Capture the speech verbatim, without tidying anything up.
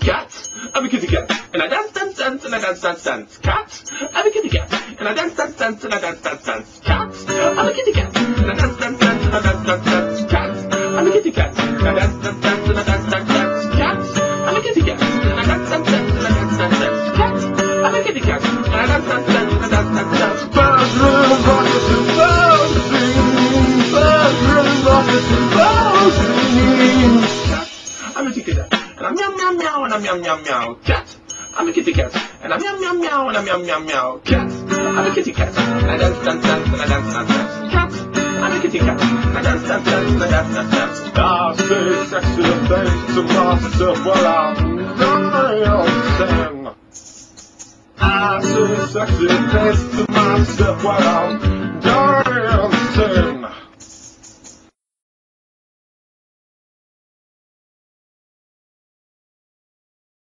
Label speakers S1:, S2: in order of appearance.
S1: cat, I'm a kitty cat, and I dance, dance, dance, and I dance, dance, dance. Cat, I'm a kitty cat, and I dance, dance, dance, and I dance, dance, dance. Cat, I'm a kitty cat, and I dance, dance, dance, and I dance, dance, dance. Cat, I'm a kitty cat, and I dance, dance, dance, and I dance, dance, dance. Cat, I'm a kitty cat, and I dance, dance, dance, and I dance, dance, dance. Cat, I'm a kitty cat, and I dance, dance, dance, and I dance, dance, dance. Birds, rhythm, rockets, and birds sing. Birds, rhythm, rockets, and birds sing. Cat, I'm a kitty cat, and I'm meow meow meow, and I'm meow meow meow. Cat, I'm a kitty cat, and I'm meow meow meow, and I'm meow meow meow. Cat, I'm a kitty cat, and I dance, dance, dance, and I dance, dance, dance. Cat, I'm a kitty cat, and I dance, dance, dance, and I dance, dance, dance. I say sexy things to myself while I'm dancing. I say sexy things to myself while I'm dancing.